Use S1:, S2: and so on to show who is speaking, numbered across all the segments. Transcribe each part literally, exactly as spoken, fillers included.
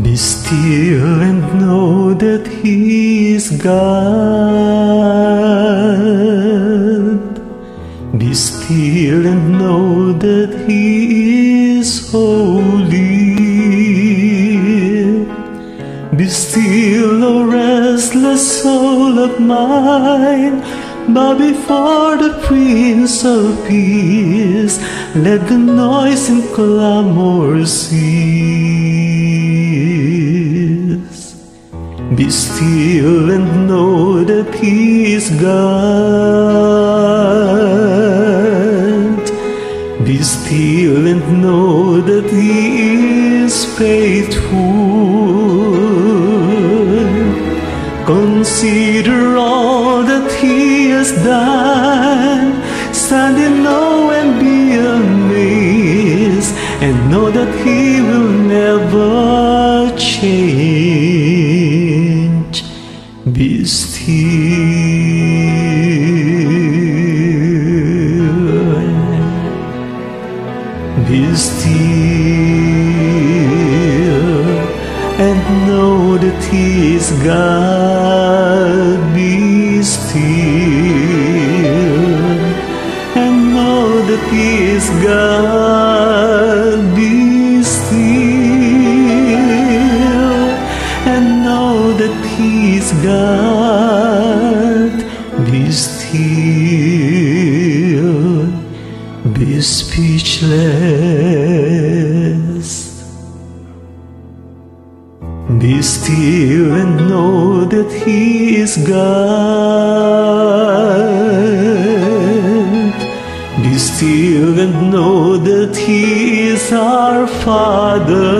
S1: Be still and know that He is God. Be still and know that He is holy. Be still, O restless soul of mine, bow before the Prince of Peace. Let the noise and clamor cease. Be still and know that He is God. Be still and know that He is faithful. Consider all that He has done. Stand in awe and be amazed, and know that He will never change. Be still. Be still and know that He is God. Be still and know that He is God. Be still and know that He is God. Be still. Be speechless. Be still and know that He is God. Be still and know that He is our Father.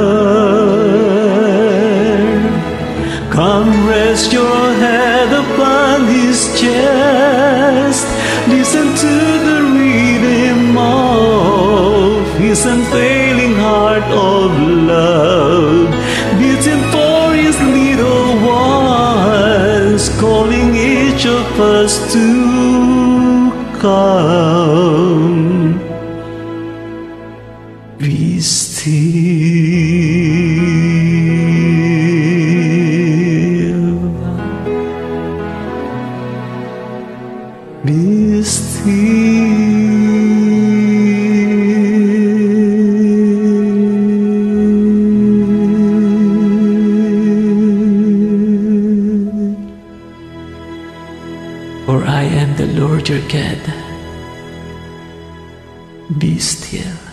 S1: Come rest your head upon His chest. Listen to the rhythm of His unfailing heart of love, beating for His little ones, calling each of us to come. Be still. Be still. For I am the Lord your God. Be still.